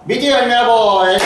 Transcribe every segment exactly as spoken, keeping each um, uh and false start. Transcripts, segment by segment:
ビーティー アニメラボー、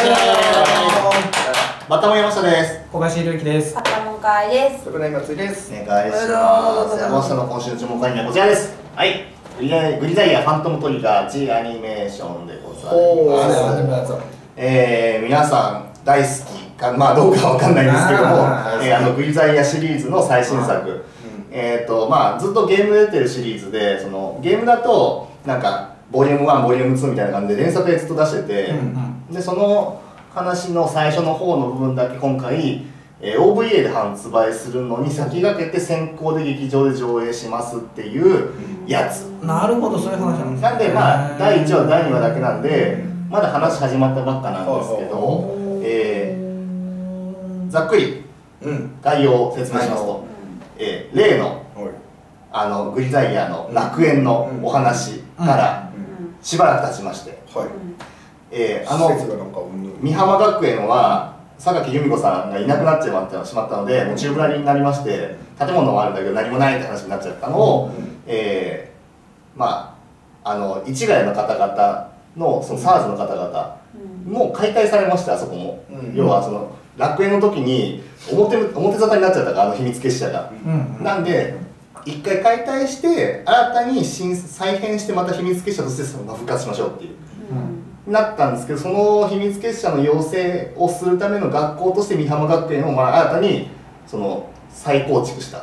バッタモン山下です。 小林隆樹です。 バッタモン会です。 徳永松井です。 お願いします。山下の今週の注目アニメはこちらです。はい、グリザイグリザイアファントムトリガー G アニメーションでございます。えー、皆さん大好きか、まあどうかわかんないんですけども、あ, えー、あのグリザイアシリーズの最新作、うん、えっとまあずっとゲーム出てるシリーズで、そのゲームだとなんかボリュームワン、ボリュームツーみたいな感じで連作でずっと出してて、うんうん、でその話の最初の方の部分だけ今回、えー、オーブイエー で発売するのに先駆けて先行で劇場で上映しますっていうやつ。 なるほど、そういう話なんですね。 なんでまあだいいちわだいにわだけなんでまだ話始まったばっかなんですけど、えー、ざっくり概要を説明しますと、えー、例のあのグリザイアの楽園のお話からしばらく経ちまして、えー、あの美浜学園は榊由美子さんがいなくなっちまってしまったので、もう宙ぶらりになりまして、建物はあるんだけど何もないって話になっちゃったのを、えー、まああの市ヶ谷の方々のその サーズ の方々もう解体されまして、あそこも、うん、要はその楽園の時に表表沙汰になっちゃったから、あの秘密結社が、うんうん、なんで一回解体して新たに新再編してまた秘密結社として復活しましょうっていう、うん、なったんですけど、その秘密結社の養成をするための学校として美浜学園をまあ新たにその再構築した、はい、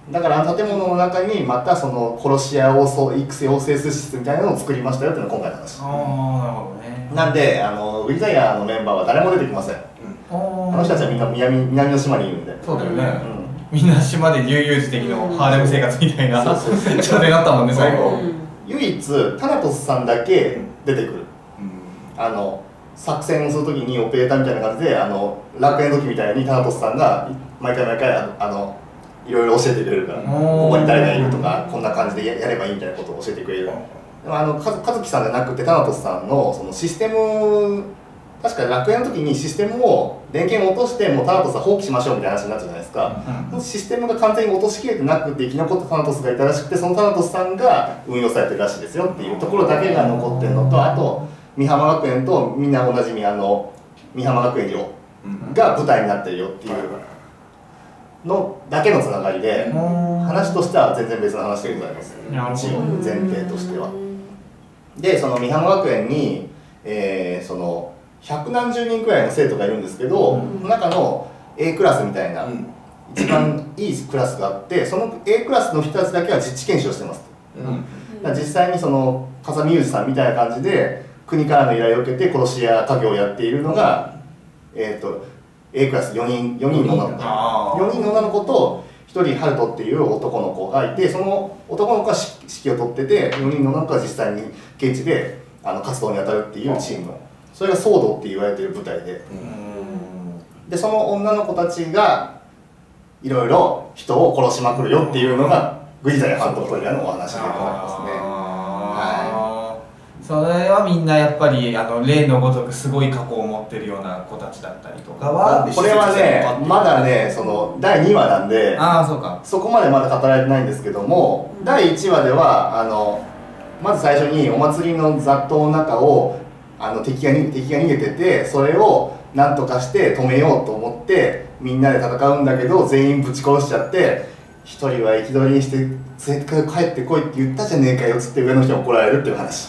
だから建物の中にまたその殺し屋を育成養成施設みたいなのを作りましたよっていうのが今回の話。 ああ、なるほどね。 なんであのグリザイアのメンバーは誰も出てきません、うん、あの人たちはみんな 南, 南の島にいるんで。 そうだよね、うん、みんな島で悠々自適のハーレム生活みたいな状態になったもんね最後。 唯一タナトスさんだけ出てくる、うん、あの作戦をするときにオペレーターみたいな感じで、あの楽園の時みたいにタナトスさんが毎回毎回あのいろいろ教えてくれるから、ここに誰がいるとかこんな感じで や, やればいいみたいなことを教えてくれる。でもあの和樹さんじゃなくてタナトスさんのそのシステム、確か楽園の時にシステムを電源を落としてもうタナトスは放棄しましょうみたいな話になっちゃうじゃないですか、うん、システムが完全に落としきれてなくて生き残ったタナトスがいたらしくて、そのタナトスさんが運用されてるらしいですよっていうところだけが残ってるのと、あと美浜学園とみんなおなじみあの美浜学園寮が舞台になってるよっていうのだけのつながりで、話としては全然別の話でございます、一応前提としては。でその美浜学園に、えー、その百何十人くらいの生徒がいるんですけど、うん、その中の A クラスみたいな、うん、一番いいクラスがあって、その A クラスの人たちだけは実地研修をしてます、うん、実際にその風見裕二さんみたいな感じで国からの依頼を受けて殺し屋家業をやっているのが、えー、と A クラスよにん、よにんの女の子よにんの女の子とひとりハルトっていう男の子がいて、その男の子が指揮を取ってて、よにんの女の子が実際に現地であの活動に当たるっていうチーム、それが騒動って言われてる舞台で、でその女の子たちがいろいろ人を殺しまくるよっていうのがグリザイアファントムトリガーのお話でございますね。はい、 それはみんなやっぱりあの例のごとくすごい過去を持ってるような子たちだったりとかは、 これはねまだねそのだいにわなんで、 あーそうか、 そこまでまだ語られてないんですけども、だいいちわではあのまず最初にお祭りの雑踏の中をあの敵がに敵が逃げてて、それを何とかして止めようと思ってみんなで戦うんだけど全員ぶち殺しちゃって、一人は生き捕りにして連れて帰ってこいって言ったじゃねえかよっつって上の人に怒られるっていう話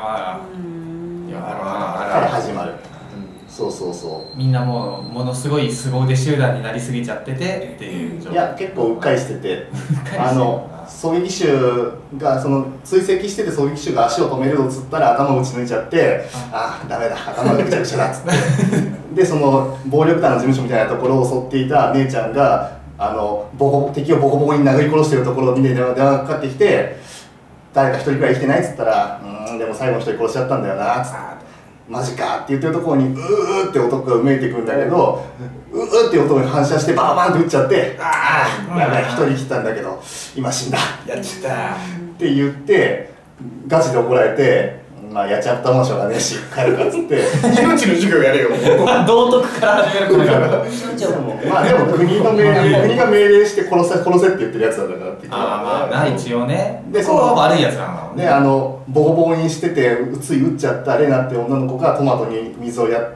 から始まる。そうそうそう、 みんなもうものすごい凄腕集団になりすぎちゃっててっていう状況。 いや結構うっかりしててあの狙撃手がその追跡してて狙撃手が足を止めるぞっつったら頭を打ち抜いちゃって、ああダメだ頭がぐちゃぐちゃだっつってでその暴力団の事務所みたいなところを襲っていた姉ちゃんがあのボコ敵をボコボコに殴り殺してるところを見て電話がかかってきて、誰か一人くらい生きてないっつったら、うーんでも最後の一人殺しちゃったんだよなっつって、マジかって言ってるところにうーって男がうめいてくるんだけど、うーって音に反射してバーバーンって撃っちゃって、ああやばい一人来たんだけど今死んだやっちゃったって言ってガチで怒られて、 まあやっちゃったもんしょうがねえし帰るかっつって命の授業やれよ道徳から始めるからまあでも国の命令国が命令して殺せ殺せって言ってるやつなんだからって言ってああまあな一応ねでそこは悪いやつなんだもんねであのボコボコにしててつい撃っちゃったレナって女の子がトマトに水をやって、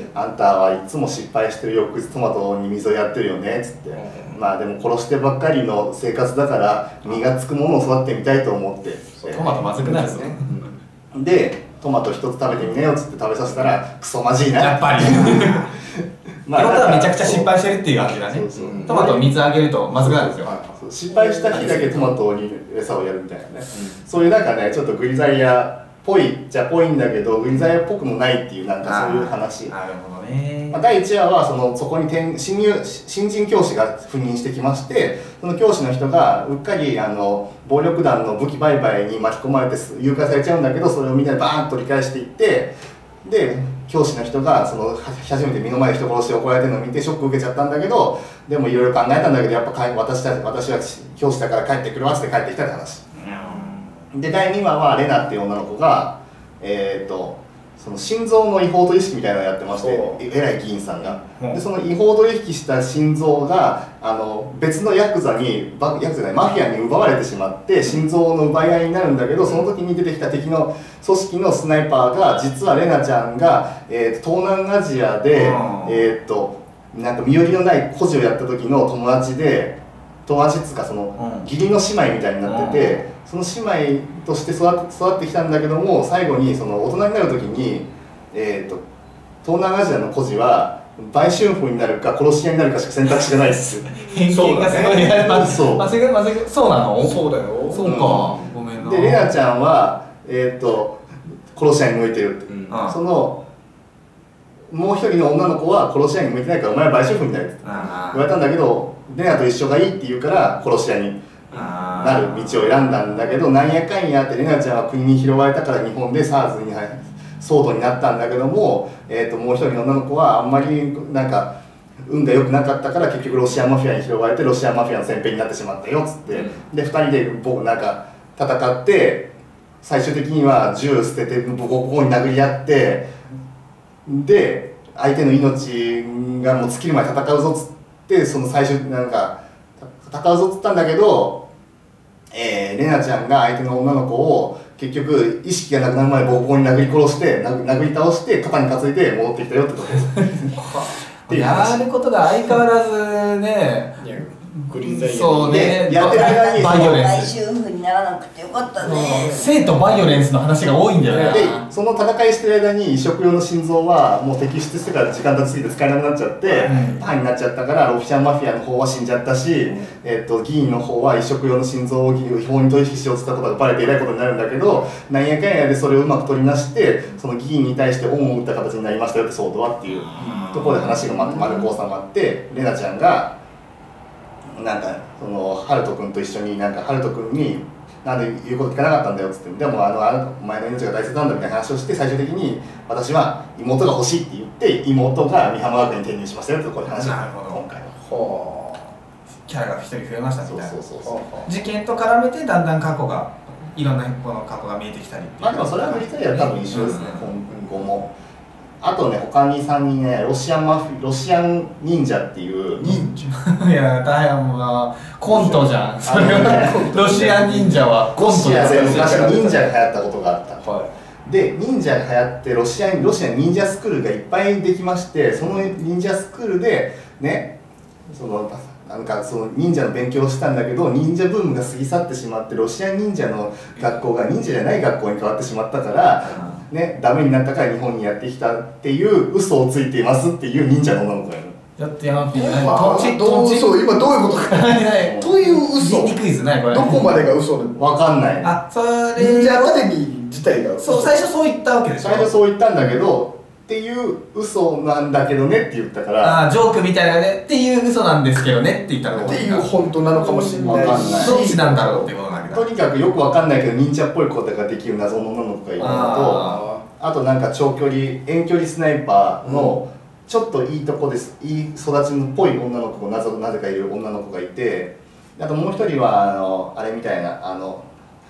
うん、あんたはいつも失敗してる翌日トマトに水をやってるよねっつって、うん、まあでも殺してばっかりの生活だから実がつくものを育ってみたいと思って、 トマトまずくないですねでトマト一つ食べてみなよっつって食べさせたらクソまじいなやっぱりまあってことはめちゃくちゃ失敗してるっていう感じだね。そうそうトマトを水あげるとまずくなるんですよ。 失敗した日だけトマトに餌をやるみたいなね、うん、そういうなんかねちょっとグリザイアっぽいじゃっぽいんだけどグリザイアっぽくもないっていうなんかそういう話。 なるほどね。 まあ、だいいちわはそのそこに転新入新人教師が赴任してきましてその教師の人がうっかりあの暴力団の武器売買に巻き込まれて誘拐されちゃうんだけどそれをみんなでバーンと取り返していってで教師の人がその初めて目の前で人殺して怒られてるのを見てショック受けちゃったんだけどでもいろいろ考えたんだけどやっぱ私た私は教師だから帰ってくるわって帰ってきたって話。でだいにわはレナっていう女の子がえっ、ー、とその心臓の違法取引みたいなのをやってまして偉い議員さんが、うん、でその違法取引した心臓があの別のヤクザにヤクザじゃないマフィアに奪われてしまって心臓の奪い合いになるんだけどその時に出てきた敵の組織のスナイパーが実はレナちゃんが、えー、東南アジアで、うん、えっとなんか身寄りのない孤児をやった時の友達で友達っつうかその、うん、義理の姉妹みたいになってて、うん、その姉妹として育って、育ってきたんだけども最後にその大人になる時に、えー、と東南アジアの孤児は売春婦になるか殺し屋になるかしか選択肢がないです偏見がすごいねそうまずいまずいそうなのそうだよそうか、うん、ごめんなでレナちゃんは、えー、と殺し屋に向いてるって、うん、そのもう一人の女の子は殺し屋に向いてないからお前は売春婦になるって言われたんだけどレナと一緒がいいって言うから殺し屋になる道を選んだんだけどなんやかんやってレナちゃんは国に拾われたから日本で SARS に騒動になったんだけども、えー、ともう一人の女の子はあんまりなんか運が良くなかったから結局ロシアマフィアに拾われてロシアマフィアの先兵になってしまったよっつって、うん、でふたりで僕なんか戦って最終的には銃捨ててボコボコに殴り合ってで相手の命がもう尽きるまで戦うぞっつってその最終なんか戦うぞっつったんだけど、えー、レナちゃんが相手の女の子を結局意識がなくなるまでボコボコに殴り殺して殴り倒して肩に担いで戻ってきたよってことですやることが相変わらずねグリーンザイヤーそうねやってる間にバイオレンス売春婦にならなくてよかったね性とバイオレンスの話が多いんだよねでその戦いしてる間に移植用の心臓はもう摘出してから時間経ちすぎて使えなくなっちゃって、うん、パンになっちゃったからロフィシャンマフィアの方は死んじゃったし、うんえー、と議員の方は移植用の心臓を違法に取引しようとしたことがバレてえらいことになるんだけどなんやかんやでそれをうまく取りなしてその議員に対して恩を打った形になりましたよって騒動はっていうところで話がまとまる交差もあってレナちゃんがなんかそのハルト君と一緒になんかハルト君になんで言うこと聞かなかったんだよっつってでもあのあのお前の命が大切なんだみたいな話をして最終的に私は妹が欲しいって言って妹が美浜学園に転入しましたよってこういう話なるほど今回はほうキャラが一人増えましたみたいなそうそうそうそう事件と絡めてだんだん過去がいろんなこの過去が見えてきたりっていうまあでもそれは振り返りは多分一緒ですね、うん、今後もあとね他にさんにんねロシアンマフィロシアン忍者っていう忍者いや大変もうコントじゃんそれはロシアン忍者はコントで昔忍者が流行ったことがあった、 はい、 で忍者が流行ってロシアロシア忍者スクールがいっぱいできましてその忍者スクールでねそのなんかその忍者の勉強をしたんだけど忍者ブームが過ぎ去ってしまってロシア忍者の学校が忍者じゃない学校に変わってしまったから、ね、ダメになったから日本にやってきたっていう嘘をついていますっていう忍者の女の子がいる。 やってやっていいそう今どういうことかという嘘クイズないこれどこまでが嘘でわかんない。 あそれ忍者アカデミー自体がそう最初そう言ったわけでしょ最初そう言ったんだけどっていう嘘なんだけどねって言ったからあジョークみたいなねっていう嘘なんですけどねって言ったらっていう本当なのかもしれないしどっちなんだろうっていうことなんだけどとにかくよくわかんないけど忍者っぽいことができる謎の女の子がいるのと あ, あとなんか長距離遠距離スナイパーのちょっといいとこですいい育ちのっぽい女の子がなぜなぜかいる女の子がいてあともう一人はあのあれみたいなあの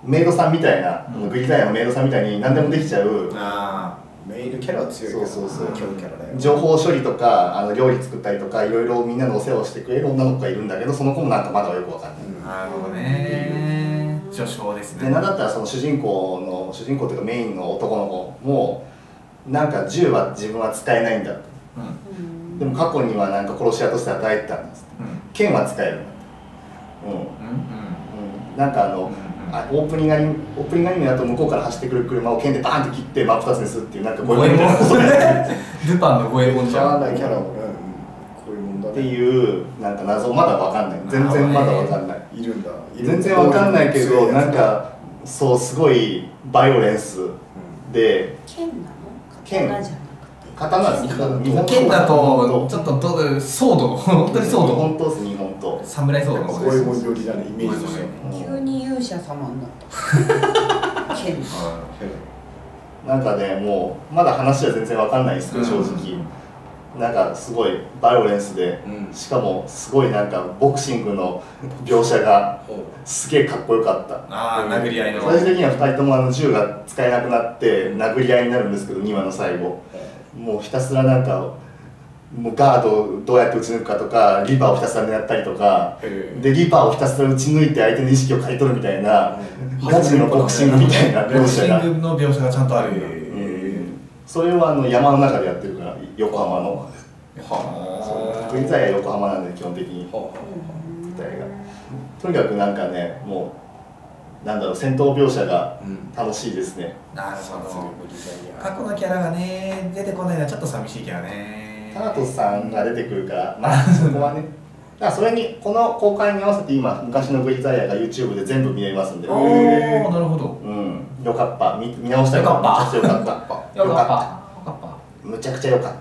メイドさんみたいな、 うん、 グリザイアのメイドさんみたいに何でもできちゃう、 あメイドキャラは強いけど、 そうそうそう、 強キャラだよ。 情報処理とかあの料理作ったりとかいろいろみんなのお世話をしてくれる女の子がいるんだけど、その子もなんかまだよくわかんない、 あ、なるほどね。序章ですね。 でなんだったらその主人公の主人公というかメインの男の子もなんか銃は自分は使えないんだって、 うん、 でも過去にはなんか殺し屋として働いてたんです、 うん、 剣は使えるんだって、うんうん、うん、 うん、なんかあの、あオープニングアニメオープニングアニメだと向こうから走ってくる車を剣でバーンと切って真っ二つにするっていうなんかこういうことやってルパンの五右衛門じゃん。 ないキャラを、うん、こういうもんだっていうなんか謎まだわかんない、全然まだわかんない、 いるんだ。 全然わかんないけどなんかそうすごいバイオレンスで、 剣なの？ 剣刀じゃなくて。 刀です日本剣だとちょっとどうソード、本当にソード。 本当です日本と侍ソードのこういうもんよりだね、イメージとしては。 急に勇者様になった。剣。 なんかねもうまだ話は全然わかんないですけど正直、なんかすごいバイオレンスで、 うん、 しかもすごいなんかボクシングの描写がすげえかっこよかった。 ああ、殴り合いの。 最終的にはふたりともあの銃が使えなくなって殴り合いになるんですけど、にわの最後もうひたすらなんかもうガードをどうやって撃ち抜くかとか、リーパーをひたすら狙ったりとかで、リーパーをひたすら撃ち抜いて相手の意識を刈り取るみたいな、ガチのボクシングみたいな描写が、 ボクシングの描写がちゃんとあるんだ。 それはあの山の中でやってるから、横浜のはグリザイア横浜なんで基本的に舞台がとにかくなんかね、もうなんだろう、戦闘描写が楽しいですね。 なるほど。過去のキャラがね出てこないのはちょっと寂しいけどね。 タナトスさんが出てくるからまあそこはねだからそれにこの公開に合わせて今昔のグリザイアが YouTube で全部見れますんで、 おお、なるほど。 うん、よかった、見見直したらよかっためちゃくちゃよかったよかったむちゃくちゃよかった、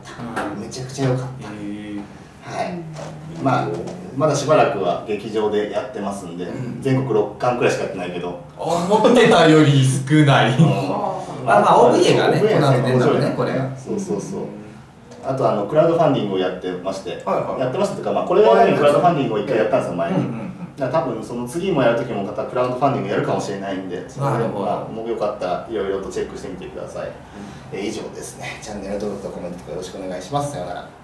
うん、 めちゃくちゃよかった、 へえ。 はい。まあまだしばらくは劇場でやってますんで、 うん、 全国ろっかんくらいしかやってないけど思ってたより少ない。 うん、 まあまあ オーブイエー がね、 オーブイエーこの後出るんだろうね、 面白いこれが。 そうそうそう。あとあのクラウドファンディングをやってまして、 はいはい、 やってましたというか、まあこれはねクラウドファンディングを一回やったんですよ前に。 うんうんうん、 だから多分その次もやる時もまたクラウドファンディングやるかもしれないんで、それでまあもうよかったらいろいろとチェックしてみてください。えー以上ですね。チャンネル登録とコメントよろしくお願いします。さようなら。